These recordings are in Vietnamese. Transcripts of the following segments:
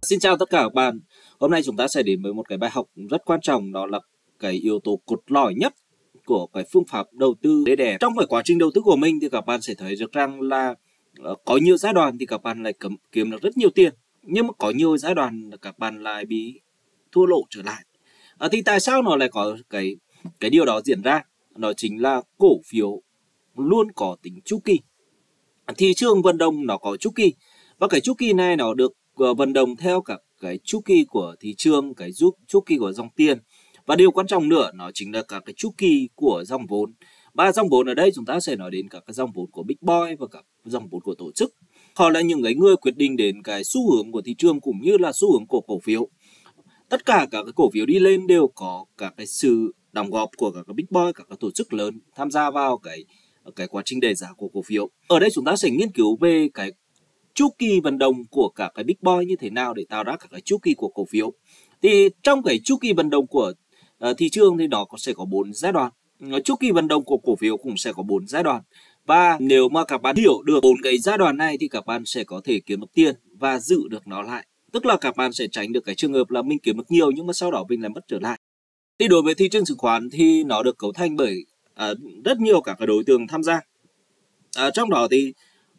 Xin chào tất cả các bạn. Hôm nay chúng ta sẽ đến với một cái bài học rất quan trọng, đó là cái yếu tố cốt lõi nhất của cái phương pháp đầu tư đẹp. Trong cái quá trình đầu tư của mình thì các bạn sẽ thấy được rằng là có nhiều giai đoạn thì các bạn lại kiếm được rất nhiều tiền, nhưng mà có nhiều giai đoạn các bạn lại bị thua lỗ trở lại. Thì tại sao nó lại có cái điều đó diễn ra? Đó chính là cổ phiếu luôn có tính chu kỳ. Thị trường vận động nó có chu kỳ, và cái chu kỳ này nó được vận động theo các cái chu kỳ của thị trường, cái chu kỳ của dòng tiền, và điều quan trọng nữa nó chính là các cái chu kỳ của dòng vốn. Và dòng vốn ở đây chúng ta sẽ nói đến các cái dòng vốn của Big Boy và các dòng vốn của tổ chức. Họ là những người quyết định đến cái xu hướng của thị trường cũng như là xu hướng của cổ phiếu. Tất cả các cái cổ phiếu đi lên đều có các cái sự đóng góp của các cái Big Boy, các cái tổ chức lớn tham gia vào cái quá trình đẩy giá của cổ phiếu. Ở đây chúng ta sẽ nghiên cứu về cái chu kỳ vận động của các cái Big Boy như thế nào để tạo ra các cái chu kỳ của cổ phiếu. Thì trong cái chu kỳ vận động của thị trường thì nó sẽ có 4 giai đoạn. Chu kỳ vận động của cổ phiếu cũng sẽ có 4 giai đoạn. Và nếu mà các bạn hiểu được 4 cái giai đoạn này thì các bạn sẽ có thể kiếm được tiền và giữ được nó lại. Tức là các bạn sẽ tránh được cái trường hợp là mình kiếm được nhiều nhưng mà sau đó mình lại mất trở lại. Thì đối với thị trường chứng khoán thì nó được cấu thành bởi rất nhiều các cái đối tượng tham gia. Trong đó thì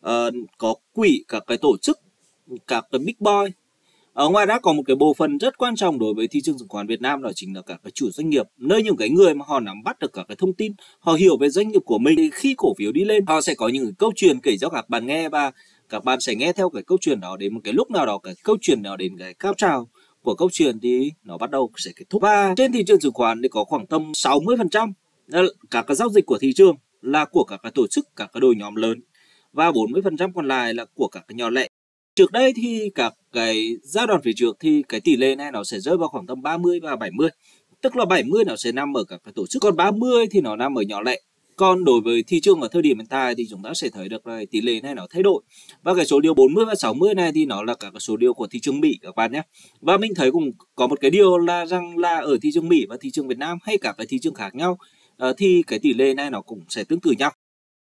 có quỹ, các cái tổ chức, các cái Big Boy. Ngoài ra có một cái bộ phận rất quan trọng đối với thị trường chứng khoán Việt Nam, đó chính là các cái chủ doanh nghiệp, nơi những cái người mà họ nắm bắt được các cái thông tin, họ hiểu về doanh nghiệp của mình. Thì khi cổ phiếu đi lên, họ sẽ có những câu chuyện kể cho các bạn nghe, và các bạn sẽ nghe theo cái câu chuyện đó. Đến một cái lúc nào đó, cái câu chuyện nào đến cái cao trào của câu chuyện thì nó bắt đầu sẽ kết thúc. Và trên thị trường chứng khoán thì có khoảng tầm 60% các cái giao dịch của thị trường là của các cái tổ chức, các cái đội nhóm lớn, và 40% còn lại là của các cái nhỏ lẻ. Trước đây thì các cái giai đoạn phía trước thì cái tỷ lệ này nó sẽ rơi vào khoảng tầm 30 và 70. Tức là 70 nó sẽ nằm ở các cái tổ chức, còn 30 thì nó nằm ở nhỏ lẻ. Còn đối với thị trường ở thời điểm hiện tại thì chúng ta sẽ thấy được là tỷ lệ này nó thay đổi. Và cái số điều 40 và 60 này thì nó là các cái số điều của thị trường Mỹ các bạn nhé. Và mình thấy cũng có một cái điều là rằng là ở thị trường Mỹ và thị trường Việt Nam hay các cái thị trường khác nhau thì cái tỷ lệ này nó cũng sẽ tương tự nhau.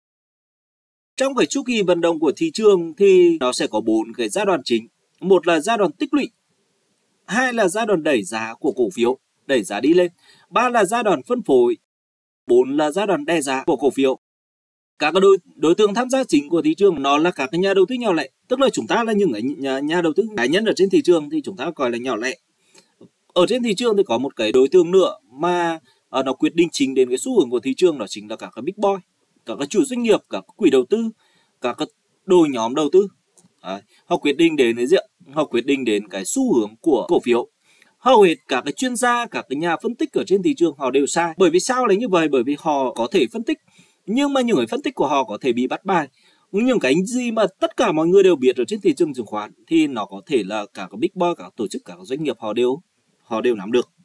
Trong cái chu kỳ vận động của thị trường thì nó sẽ có 4 cái giai đoạn chính. Một là giai đoạn tích lũy, hai là giai đoạn đẩy giá của cổ phiếu, đẩy giá đi lên, ba là giai đoạn phân phối, 4 là giai đoạn đè giá của cổ phiếu. Các cái đối tượng tham gia chính của thị trường nó là các cái nhà đầu tư nhỏ lẻ, tức là chúng ta là những nhà đầu tư cá nhân ở trên thị trường thì chúng ta gọi là nhỏ lẻ. Ở trên thị trường thì có một cái đối tượng nữa mà nó quyết định chính đến cái xu hướng của thị trường, đó chính là các cái Big Boy, các cái chủ doanh nghiệp, các quỹ đầu tư, các cái đội nhóm đầu tư. Họ quyết định đến cái gì? Họ quyết định đến cái xu hướng của cổ phiếu. Hầu hết các cái chuyên gia, các cái nhà phân tích ở trên thị trường họ đều sai. Bởi vì sao là như vậy? Bởi vì họ có thể phân tích, nhưng mà những cái phân tích của họ có thể bị bắt bài. Những cái gì mà tất cả mọi người đều biết ở trên thị trường chứng khoán thì nó có thể là các cái Big Boy, các tổ chức, các doanh nghiệp họ đều nắm được.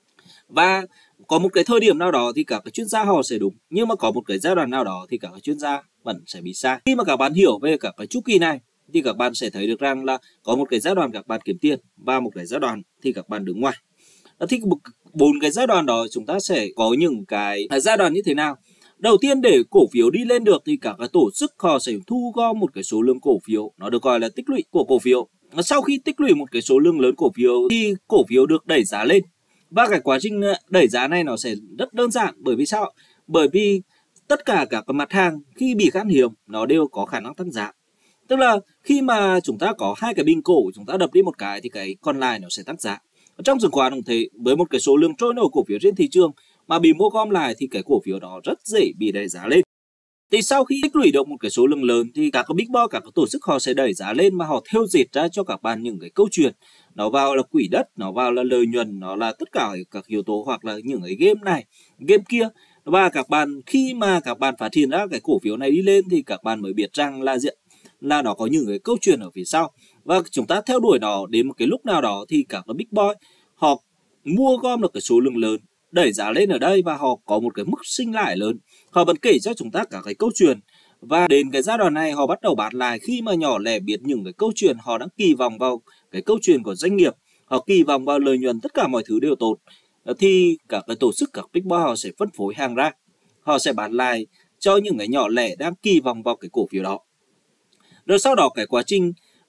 Và có một cái thời điểm nào đó thì các cái chuyên gia họ sẽ đúng, nhưng mà có một cái giai đoạn nào đó thì các cái chuyên gia vẫn sẽ bị sai. Khi mà các bạn hiểu về các cái chu kỳ này thì các bạn sẽ thấy được rằng là có một cái giai đoạn các bạn kiếm tiền và một cái giai đoạn thì các bạn đứng ngoài. Thì 4 cái giai đoạn đó chúng ta sẽ có những cái giai đoạn như thế nào. Đầu tiên, để cổ phiếu đi lên được thì các cái tổ chức họ sẽ thu gom một cái số lượng cổ phiếu, nó được gọi là tích lũy của cổ phiếu. Sau khi tích lũy một cái số lượng lớn cổ phiếu thì cổ phiếu được đẩy giá lên. Và cái quá trình đẩy giá này nó sẽ rất đơn giản. Bởi vì sao? Bởi vì tất cả các mặt hàng khi bị khan hiếm nó đều có khả năng tăng giá. Tức là khi mà chúng ta có hai cái bình cổ, chúng ta đập đi một cái thì cái còn lại nó sẽ tăng giá. Trong chứng khoán cũng thế, với một cái số lượng trôi nổi cổ phiếu trên thị trường mà bị mua gom lại thì cái cổ phiếu đó rất dễ bị đẩy giá lên. Thì sau khi tích lũy được một cái số lượng lớn thì các cái Big Boy, các cái tổ chức họ sẽ đẩy giá lên, mà họ thêu dệt ra cho các bạn những cái câu chuyện. Nó vào là quỹ đất, nó vào là lợi nhuận, nó là tất cả các yếu tố, hoặc là những cái game này, game kia. Và các bạn khi mà các bạn phát hiện ra cái cổ phiếu này đi lên thì các bạn mới biết rằng là nó có những cái câu chuyện ở phía sau. Và chúng ta theo đuổi nó đến một cái lúc nào đó thì các cái Big Boy họ mua gom được cái số lượng lớn, đẩy giá lên ở đây, và họ có một cái mức sinh lãi lớn. Họ vẫn kể cho chúng ta cả cái câu chuyện, và đến cái giai đoạn này họ bắt đầu bán lại khi mà nhỏ lẻ biết những cái câu chuyện, họ đang kỳ vọng vào cái câu chuyện của doanh nghiệp, họ kỳ vọng vào lợi nhuận, tất cả mọi thứ đều tốt, thì các cái tổ chức, các Big Boy họ sẽ phân phối hàng ra, họ sẽ bán lại cho những cái nhỏ lẻ đang kỳ vọng vào cái cổ phiếu đó. Rồi sau đó cái quá trình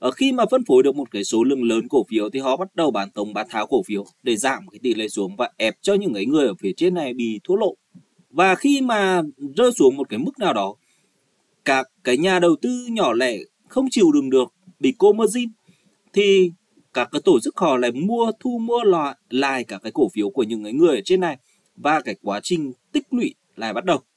Khi mà phân phối được một cái số lượng lớn cổ phiếu thì họ bắt đầu bán tống bán tháo cổ phiếu để giảm cái tỷ lệ xuống và ép cho những người ở phía trên này bị thua lỗ. Và khi mà rơi xuống một cái mức nào đó, các cái nhà đầu tư nhỏ lẻ không chịu đựng được, bị cô margin, thì các cái tổ chức họ lại thu mua lại các cái cổ phiếu của những người ở trên này, và cái quá trình tích lũy lại bắt đầu.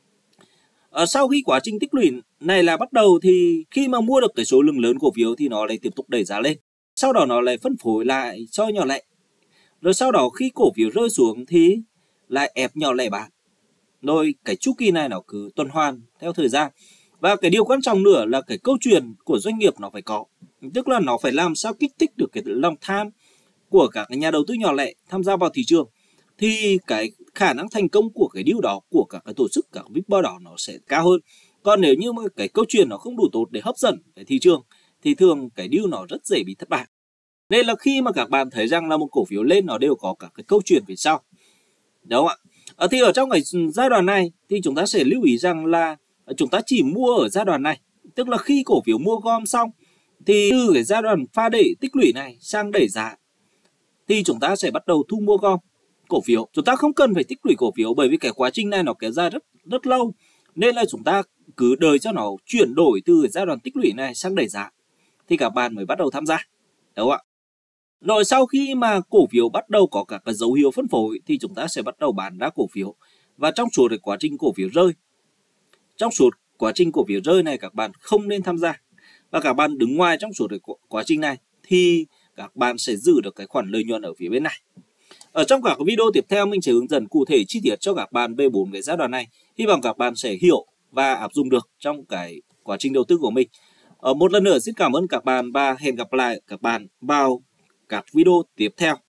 Sau khi quá trình tích lũy này là bắt đầu thì khi mà mua được cái số lượng lớn cổ phiếu thì nó lại tiếp tục đẩy giá lên. Sau đó nó lại phân phối lại cho nhỏ lẻ. Rồi sau đó khi cổ phiếu rơi xuống thì lại ép nhỏ lẻ bán. Rồi cái chu kỳ này nó cứ tuần hoàn theo thời gian. Và cái điều quan trọng nữa là cái câu chuyện của doanh nghiệp nó phải có. Tức là nó phải làm sao kích thích được cái lòng tham của các nhà đầu tư nhỏ lẻ tham gia vào thị trường. Thì cái khả năng thành công của cái deal đó, của các cái tổ chức, các big boss đó nó sẽ cao hơn. Còn nếu như mà cái câu chuyện nó không đủ tốt để hấp dẫn cái thị trường thì thường cái deal nó rất dễ bị thất bại. Nên là khi mà các bạn thấy rằng là một cổ phiếu lên nó đều có các cái câu chuyện phía sau. Đúng không ạ? Thì ở trong cái giai đoạn này thì chúng ta sẽ lưu ý rằng là chúng ta chỉ mua ở giai đoạn này. Tức là khi cổ phiếu mua gom xong thì từ cái giai đoạn pha đẩy tích lũy này sang đẩy giá thì chúng ta sẽ bắt đầu thu mua gom cổ phiếu. Chúng ta không cần phải tích lũy cổ phiếu bởi vì cái quá trình này nó kéo dài rất lâu. Nên là chúng ta cứ đợi cho nó chuyển đổi từ giai đoạn tích lũy này sang đẩy giá thì các bạn mới bắt đầu tham gia. Đúng không ạ? Rồi sau khi mà cổ phiếu bắt đầu có các cái dấu hiệu phân phối thì chúng ta sẽ bắt đầu bán ra cổ phiếu. Và trong suốt quá trình cổ phiếu rơi, trong suốt quá trình cổ phiếu rơi này các bạn không nên tham gia. Và các bạn đứng ngoài trong suốt quá trình này thì các bạn sẽ giữ được cái khoản lợi nhuận ở phía bên này. Ở trong các video tiếp theo mình sẽ hướng dẫn cụ thể chi tiết cho các bạn về 4 cái giai đoạn này. Hy vọng các bạn sẽ hiểu và áp dụng được trong cái quá trình đầu tư của mình. Một lần nữa xin cảm ơn các bạn và hẹn gặp lại các bạn vào các video tiếp theo.